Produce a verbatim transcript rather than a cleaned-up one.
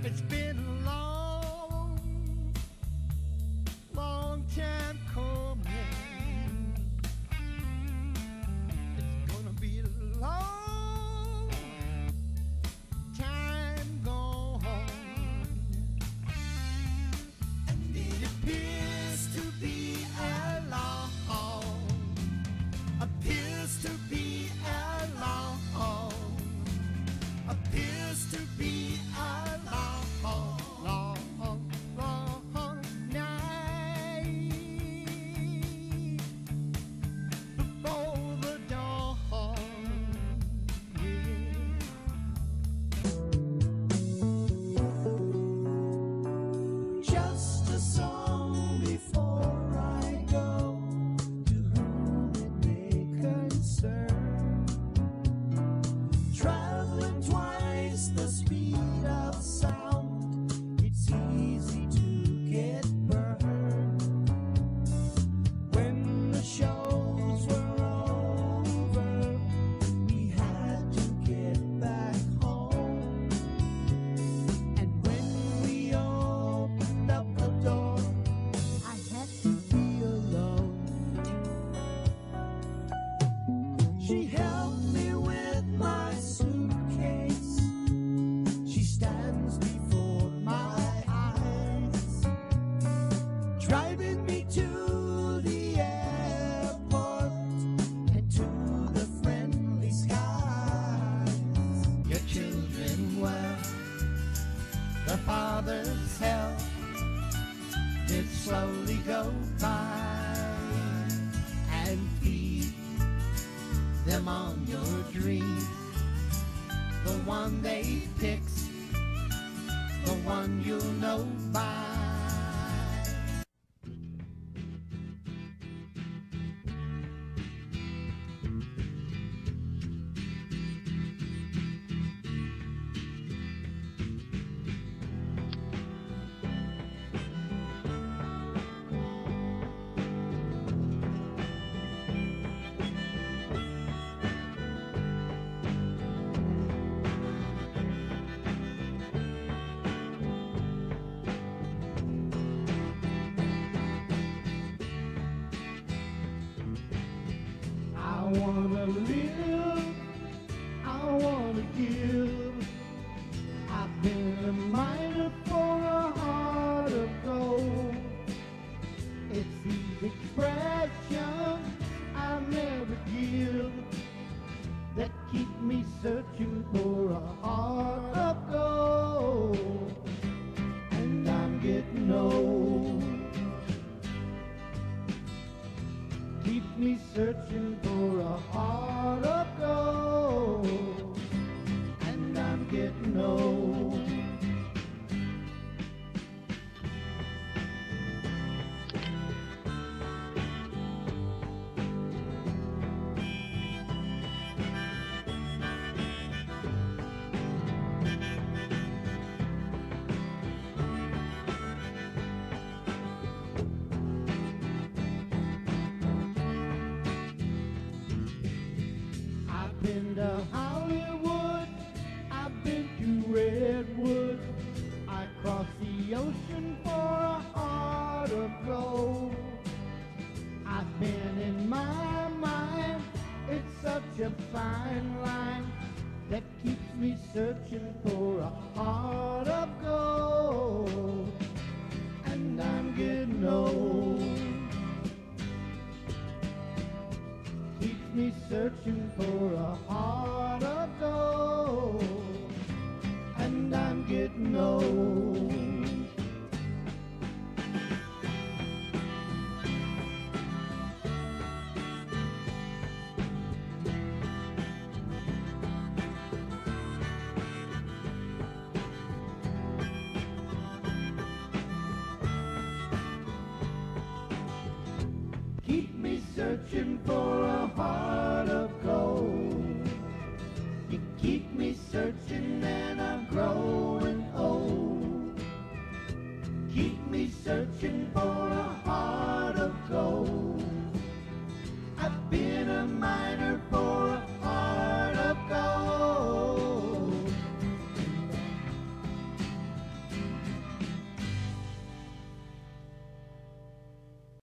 It's been a long, long time coming. It's gonna be a long time gone, and it appears to be a long, appears to be a long, appears to be a long, long, long night before the dawn. Yeah. Just a song before I go, to whom it may concern. Traveling twice the speed of sound, it's easy to get burned. When the shows were over, we had to get back home. And when we opened up the door, I had to be alone. She helped me with my suitcase. She stands before my eyes, driving me to the airport and to the friendly skies. Your children well, the father's health did slowly go by, and feed them on your dreams, the one they fix, the one you'll know by. I wanna live, I wanna give. I've been a miner for a heart of gold. It's these expressions I never give that keep me searching for a heart of gold. And I'm getting old, keep me searching for a heart of gold. And I'm getting old. I've been to Hollywood, I've been to Redwood, I crossed the ocean for a heart of gold. I've been in my mind, it's such a fine line that keeps me searching for a heart of gold. And I'm getting old, keeps me searching for a heart of gold. And I'm getting old. Keep me searching for a heart of